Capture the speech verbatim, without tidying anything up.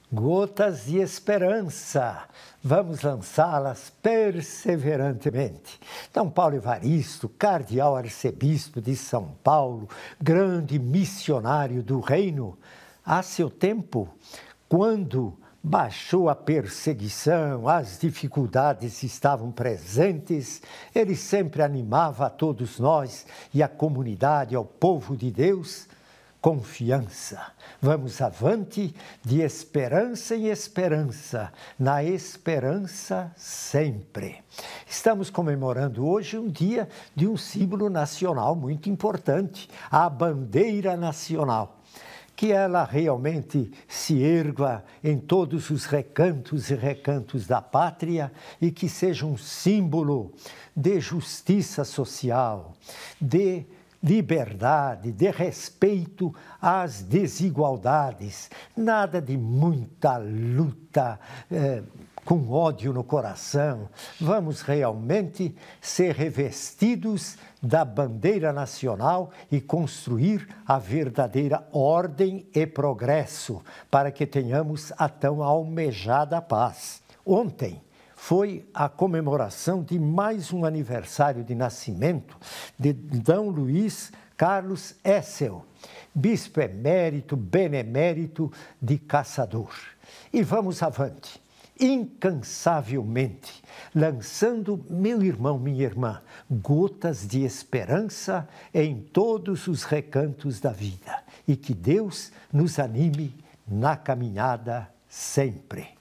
Gotas de esperança, vamos lançá-las perseverantemente. Dom Paulo Evaristo, cardeal arcebispo de São Paulo, grande missionário do reino, a seu tempo, quando baixou a perseguição, as dificuldades estavam presentes, ele sempre animava a todos nós e a comunidade, ao povo de Deus, confiança. Vamos avante de esperança em esperança, na esperança sempre. Estamos comemorando hoje um dia de um símbolo nacional muito importante, a bandeira nacional. Que ela realmente se erga em todos os recantos e recantos da pátria e que seja um símbolo de justiça social, de liberdade, de respeito às desigualdades, nada de muita luta eh, com ódio no coração. Vamos realmente ser revestidos da bandeira nacional e construir a verdadeira ordem e progresso para que tenhamos a tão almejada paz. Ontem foi a comemoração de mais um aniversário de nascimento de D. Luiz Carlos Essel, bispo emérito, benemérito de Caçador. E vamos avante, incansavelmente, lançando, meu irmão, minha irmã, gotas de esperança em todos os recantos da vida. E que Deus nos anime na caminhada sempre.